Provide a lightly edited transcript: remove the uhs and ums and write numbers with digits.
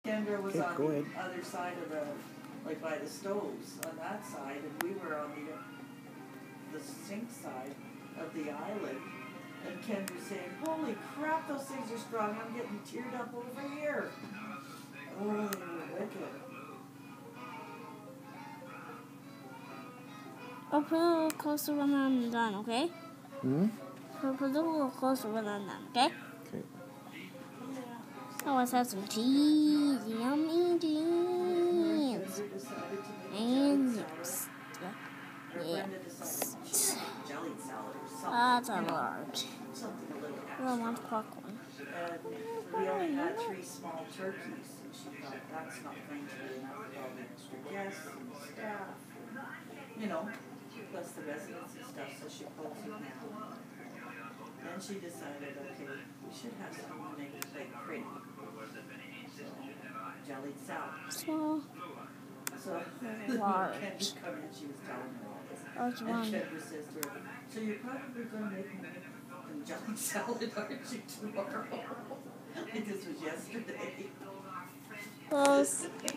Kendra was on the other side of the, like by the stoves on that side, and we were on the sink side of the island. And Kendra saying, "Holy crap, those things are strong! I'm getting teared up over here." Oh, they were wicked. I'll put a little closer when I'm done, okay? I'll put a little closer when I'm done, okay? Okay. Oh, let's have some cheese. Yummy cheese. And yes. That's a large. I want popcorn. We only had 3 small turkeys, and she thought that's not going to be enough with all the extra guests and staff. You know, plus the residents and stuff, so she closed it now. Then she decided, okay, we should have someone make the plate pretty. So, jellied salad. So Kendra come in, she was telling her all this. And Kendra says to her, "So you're probably going to make me jellied salad, aren't you, tomorrow?" I think this was yesterday. Close.